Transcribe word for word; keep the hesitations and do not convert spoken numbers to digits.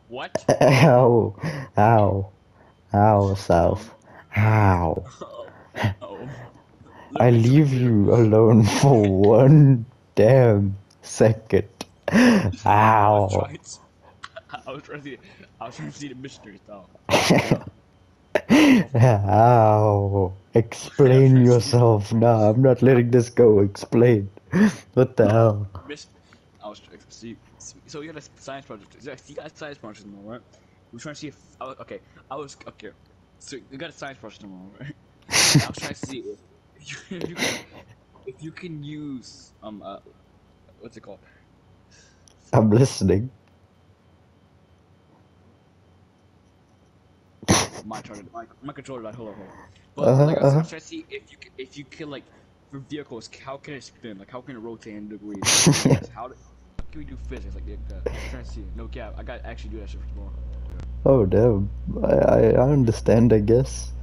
What? Ow, ow, ow, Um. South. Ow. Oh. I Let me leave explain. you alone for one damn second. I was Ow. trying to. I was trying to see. I was trying to see the missionary style. Yeah. Of course. Ow. I was Explain trying to see. yourself. Nah, I'm not letting this go. Explain. What the No. hell? Miss. I was trying to see. So you had a science project. Yeah, you got a science project tomorrow, right? We were trying to see if. I was, okay. I was okay. So you got a science project tomorrow, right? And I was trying to see if, if, you, if you can if you can use um uh what's it called? I'm listening. My charger, my my controller died. Hold on, hold on. But but Uh-huh, like I was, I uh-huh. was trying to see if you c- if you can like for vehicles, how can it spin? Like how can it rotate in degrees? Like in degrees? How, do, how can we do physics like that? I was trying to see. No cap, I got to actually do that shit for tomorrow. Oh, damn. I, I, I understand, I guess.